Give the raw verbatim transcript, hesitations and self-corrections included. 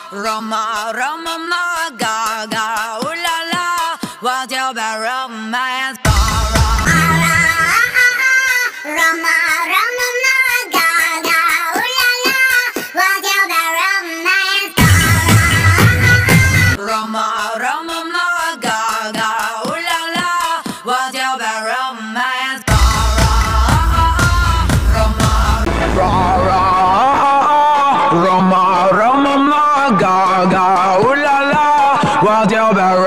Roma, Roma, ma, ga, ga, ooh la la. What's your bad romance? Roma, Roma, ma, ga, ga, ooh la la. What's your bad romance? Roma, Roma, ma, ga, ga, ooh la la. What's your bad romance? Roma, Roma, ma, ga, ga, ooh la la. What's your bad